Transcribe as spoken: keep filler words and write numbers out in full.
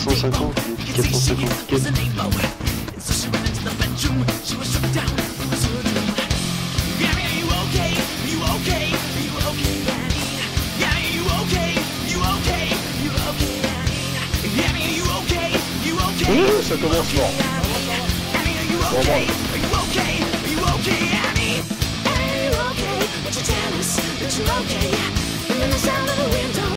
cent cinquante, quatre cent cinquante tickets. Ouh, ça commence fort. Bon, bon.